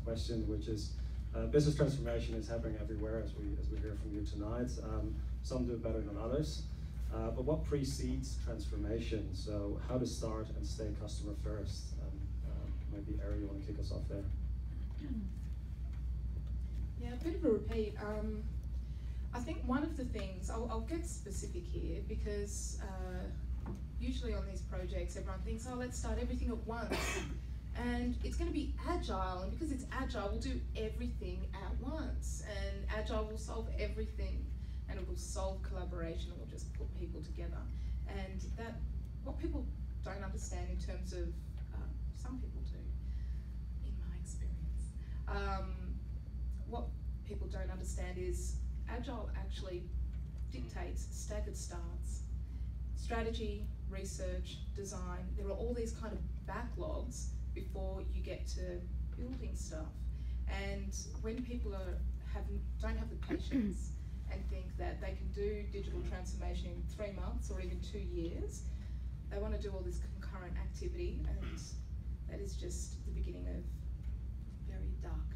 question, which is business transformation is happening everywhere, as we hear from you tonight. Some do it better than others. But what precedes transformation? So how to start and stay customer first? Maybe Erietta, you want to kick us off there? Yeah, a bit of a repeat. I think one of the things, I'll get specific here, because usually on these projects everyone thinks, oh, let's start everything at once. And it's going to be agile, and because it's agile, we'll do everything at once. And agile will solve everything, and it will solve collaboration, it will just put people together. And that, what people don't understand in terms of, some people do, in my experience, what people don't understand is agile actually dictates staggered starts. Strategy, research, design, there are all these kind of backlogs before you get to building stuff. And when people don't have the patience and think that they can do digital transformation in 3 months or even 2 years, they want to do all this concurrent activity, and that is just the beginning of very dark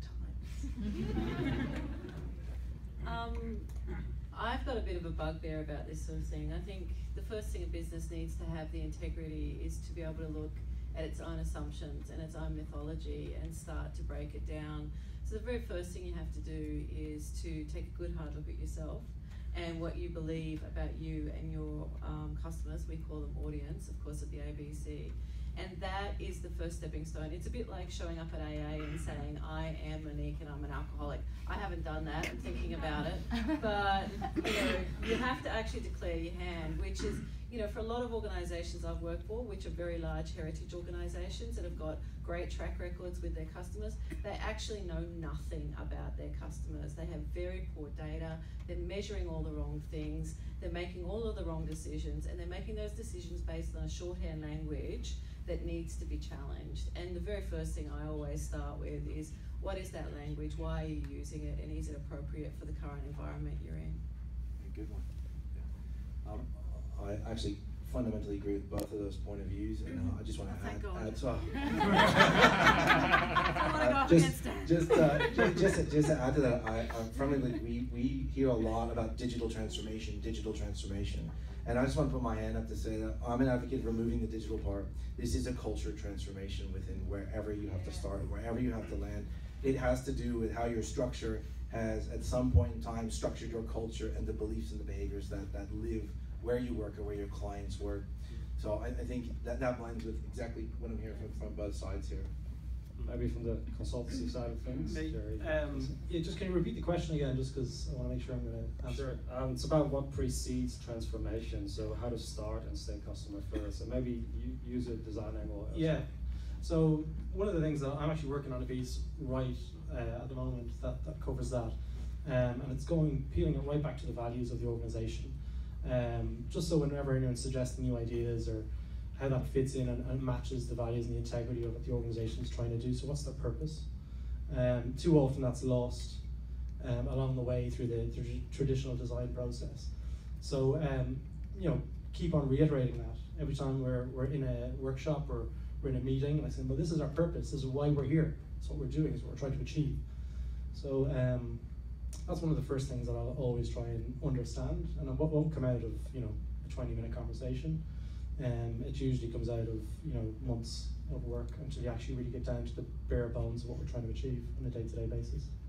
times. I've got a bit of a bugbear about this sort of thing. I think the first thing a business needs to have the integrity is to be able to look at its own assumptions and its own mythology and start to break it down. So the very first thing you have to do is to take a good hard look at yourself and what you believe about you and your customers. We call them audience, of course, at the ABC. And that is the first stepping stone. It's a bit like showing up at AA and saying, I am Monique and I'm an alcoholic. I haven't done that, I'm thinking about it. But you have to actually declare your hand, which is, for a lot of organisations I've worked for, which are very large heritage organisations that have got great track records with their customers, they actually know nothing about their customers. They have very poor data, they're measuring all the wrong things, they're making all of the wrong decisions, and they're making those decisions based on a shorthand language that needs to be challenged. And the very first thing I always start with is, what is that language? Why are you using it? And is it appropriate for the current environment you're in? Good one. Yeah. I actually fundamentally agree with both of those point of views, and I just want to add just to add to that, I'm firmly we hear a lot about digital transformation, and I just want to put my hand up to say that I'm an advocate of removing the digital part. This is a culture transformation within wherever you have to start, wherever you have to land. It has to do with how your structure has, at some point in time, structured your culture and the beliefs and the behaviors that live where you work or where your clients work. So I think that blends with exactly what I'm hearing from both sides here. Maybe from the consultancy side of things. Yeah, just can you repeat the question again, just because I want to make sure I'm going to answer. Sure. It's about what precedes transformation, so how to start and stay customer first. And maybe you use a design angle. Yeah. So one of the things that I'm actually working on a piece right at the moment that covers that, and it's peeling it right back to the values of the organisation. Just so whenever anyone's suggesting new ideas or how that fits in and matches the values and the integrity of what the organisation is trying to do. So what's their purpose? Too often that's lost along the way through the traditional design process. So keep on reiterating that every time we're in a workshop or we're in a meeting, and I say, well, this is our purpose, this is why we're here, it's what we're doing, it's what we're trying to achieve. So that's one of the first things that I'll always try and understand, and it won't come out of a 20-minute conversation. It usually comes out of months of work until you actually really get down to the bare bones of what we're trying to achieve on a day-to-day basis.